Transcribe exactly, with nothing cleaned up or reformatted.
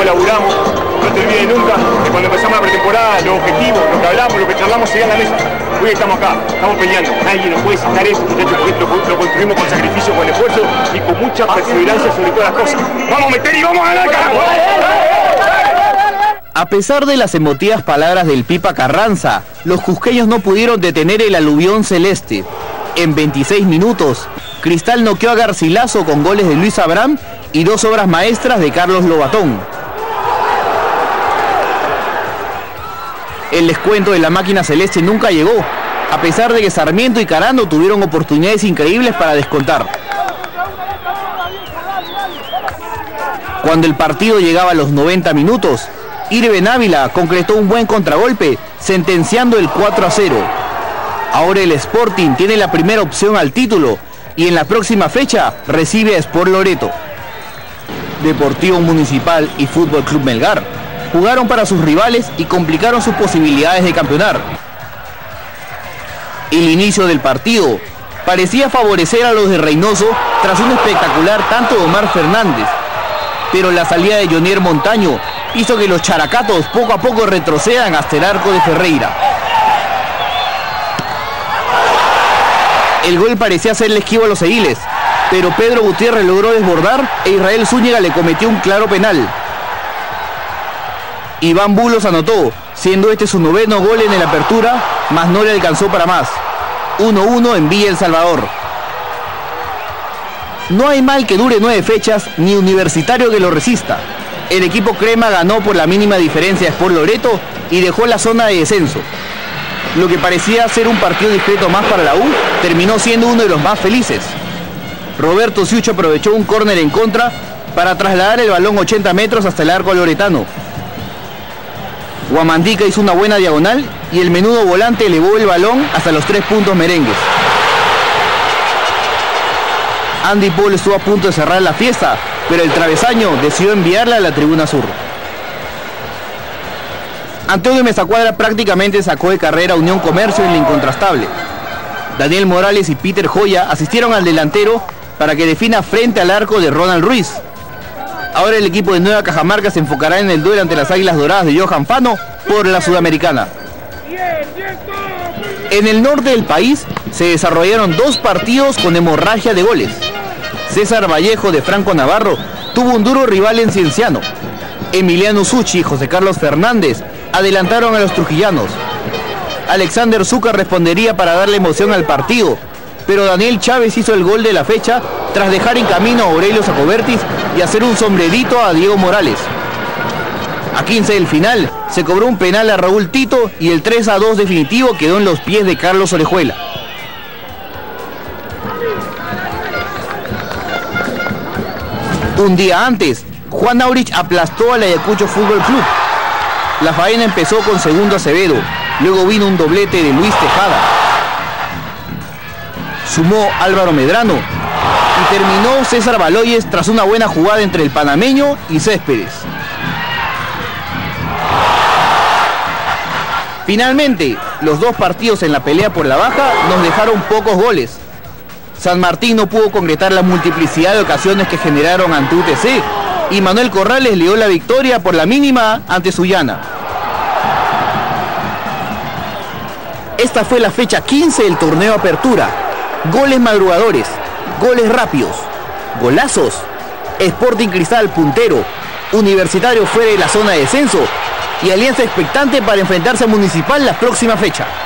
laburamos. No te olvides nunca que cuando empezamos la pretemporada, los objetivos, lo que hablamos, lo que charlamos, se dan a la mesa. Hoy estamos acá, estamos peleando. Nadie nos puede sacar eso, muchachos, porque lo, lo construimos con sacrificio, con esfuerzo y con mucha perseverancia sobre todas las cosas. ¡Vamos a meter y vamos a ganar, carajo! A pesar de las emotivas palabras del Pipa Carranza, los cusqueños no pudieron detener el aluvión celeste. En veintiséis minutos, Cristal noqueó a Garcilaso con goles de Luis Abraham y dos obras maestras de Carlos Lobatón. El descuento de la máquina celeste nunca llegó, a pesar de que Sarmiento y Carando tuvieron oportunidades increíbles para descontar. Cuando el partido llegaba a los noventa minutos, Irben Ávila concretó un buen contragolpe, sentenciando el cuatro a cero. Ahora el Sporting tiene la primera opción al título y en la próxima fecha recibe a Sport Loreto. Deportivo Municipal y Fútbol Club Melgar jugaron para sus rivales y complicaron sus posibilidades de campeonar. El inicio del partido parecía favorecer a los de Reynoso tras un espectacular tanto de Omar Fernández, pero la salida de Jonier Montaño hizo que los characatos poco a poco retrocedan hasta el arco de Ferreira. El gol parecía hacerle esquivo a los ediles, pero Pedro Gutiérrez logró desbordar e Israel Zúñiga le cometió un claro penal. Iván Bulos anotó, siendo este su noveno gol en el apertura, mas no le alcanzó para más. uno uno en Villa El Salvador. No hay mal que dure nueve fechas, ni Universitario que lo resista. El equipo crema ganó por la mínima diferencia a Sport Loreto y dejó la zona de descenso. Lo que parecía ser un partido discreto más para la U, terminó siendo uno de los más felices. Roberto Siucho aprovechó un córner en contra para trasladar el balón ochenta metros hasta el arco loretano. Guamandica hizo una buena diagonal y el menudo volante elevó el balón hasta los tres puntos merengues. Andy Paul estuvo a punto de cerrar la fiesta, pero el travesaño decidió enviarla a la tribuna sur. Antonio Mezacuadra prácticamente sacó de carrera a Unión Comercio en la incontrastable. Daniel Morales y Peter Joya asistieron al delantero para que defina frente al arco de Ronald Ruiz. Ahora el equipo de Nueva Cajamarca se enfocará en el duelo ante las Águilas Doradas de Johan Fano por la Sudamericana. En el norte del país se desarrollaron dos partidos con hemorragia de goles. César Vallejo de Franco Navarro tuvo un duro rival en Cienciano. Emiliano Suchi y José Carlos Fernández adelantaron a los trujillanos. Alexander Zúcar respondería para darle emoción al partido, pero Daniel Chávez hizo el gol de la fecha tras dejar en camino a Aurelio Sacobertis y hacer un sombrerito a Diego Morales. A quince del final se cobró un penal a Raúl Tito y el tres a dos definitivo quedó en los pies de Carlos Orejuela. Un día antes, Juan Aurich aplastó al Ayacucho Fútbol Club. La faena empezó con Segundo Acevedo, luego vino un doblete de Luis Tejada. Sumó Álvaro Medrano y terminó César Baloyes tras una buena jugada entre el panameño y Céspedes. Finalmente, los dos partidos en la pelea por la baja nos dejaron pocos goles. San Martín no pudo concretar la multiplicidad de ocasiones que generaron ante U T C y Manuel Corrales le dio la victoria por la mínima ante Sullana. Esta fue la fecha quince del torneo Apertura. Goles madrugadores, goles rápidos, golazos, Sporting Cristal puntero, Universitario fuera de la zona de descenso y Alianza expectante para enfrentarse a Municipal la próxima fecha.